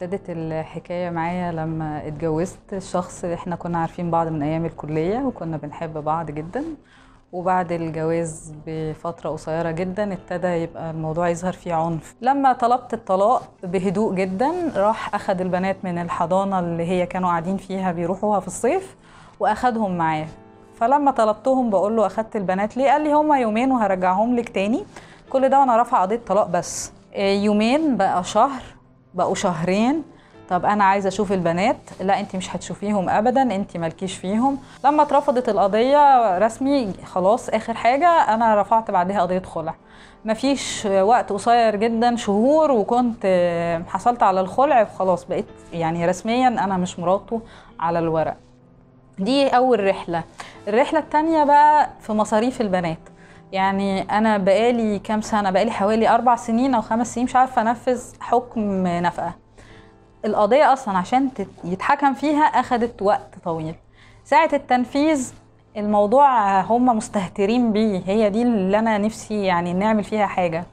ابتدت الحكاية معايا لما اتجوزت الشخص اللي احنا كنا عارفين بعض من ايام الكلية وكنا بنحب بعض جدا. وبعد الجواز بفترة قصيرة جدا ابتدى يبقى الموضوع يظهر فيه عنف. لما طلبت الطلاق بهدوء جدا راح اخد البنات من الحضانة اللي هي كانوا قاعدين فيها بيروحوها في الصيف واخدهم معاه. فلما طلبتهم بقول له اخدت البنات ليه؟ قال لي هما يومين وهرجعهم لك تاني. كل ده وانا رافعه قضيه طلاق بس. يومين بقى شهر، بقوا شهرين. طب انا عايزه اشوف البنات، لا انت مش هتشوفيهم ابدا، انت مالكيش فيهم. لما اترفضت القضيه رسمي خلاص اخر حاجه انا رفعت بعدها قضيه خلع. مفيش وقت قصير جدا شهور وكنت حصلت على الخلع وخلاص بقيت يعني رسميا انا مش مراته على الورق. دي اول رحله. الرحله التانيه بقى في مصاريف البنات. يعني انا بقالي كام سنه، بقالي حوالي 4 سنين او 5 سنين مش عارفه انفذ حكم نفقه. القضيه اصلا عشان يتحكم فيها اخدت وقت طويل. ساعه التنفيذ الموضوع هم مستهترين بيه، هي دي اللي انا نفسي يعني نعمل فيها حاجه.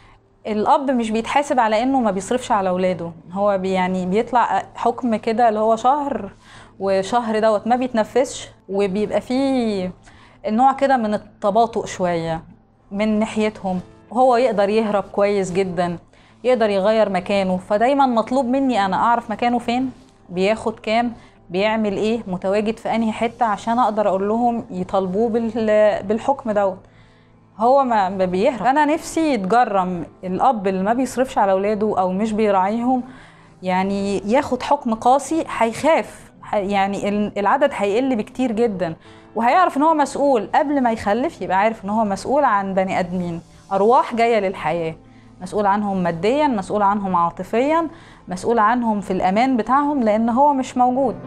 الاب مش بيتحاسب على انه ما بيصرفش على اولاده، هو يعني بيطلع حكم كده اللي هو شهر، وشهر دوت ما بيتنفذش، وبيبقى فيه النوع كده من التباطؤ شوية من ناحيتهم. وهو يقدر يهرب كويس جدا، يقدر يغير مكانه. فدايما مطلوب مني انا اعرف مكانه فين، بياخد كام، بيعمل ايه، متواجد في انهي حتة، عشان اقدر اقول لهم يطالبوه بالحكم دوت. هو ما بيهرب. انا نفسي يتجرم الاب اللي ما بيصرفش على اولاده او مش بيراعيهم، يعني ياخد حكم قاسي. هيخاف، يعني العدد هيقل بكتير جدا، وهيعرف ان هو مسؤول قبل ما يخلف. يبقى عارف ان هو مسؤول عن بني ادمين، ارواح جايه للحياه، مسؤول عنهم ماديا، مسؤول عنهم عاطفيا، مسؤول عنهم في الامان بتاعهم، لان هو مش موجود.